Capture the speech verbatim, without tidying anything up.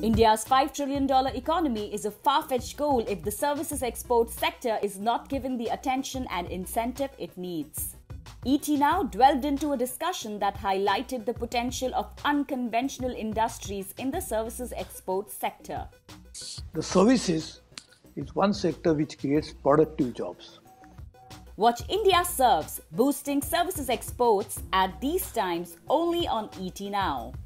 India's five trillion dollars economy is a far-fetched goal if the services export sector is not given the attention and incentive it needs. E T Now delved into a discussion that highlighted the potential of unconventional industries in the services export sector. The services is one sector which creates productive jobs. Watch India Serves, boosting services exports at these times only on E T Now.